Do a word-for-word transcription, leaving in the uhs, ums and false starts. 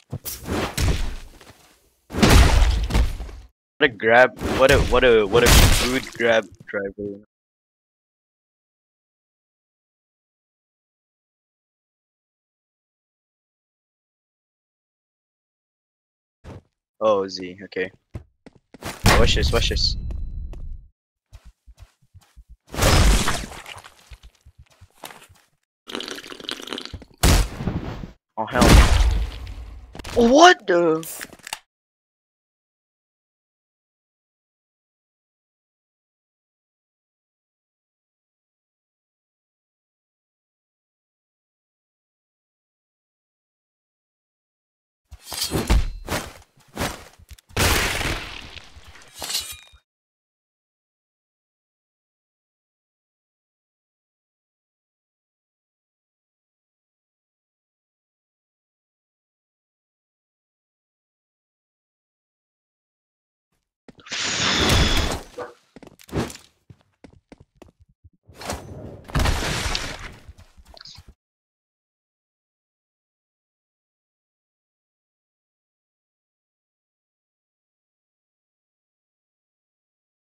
What a grab! What a what a what a good grab driver. Oh, Z. Okay. Watch this. Watch this. Oh hell. What the?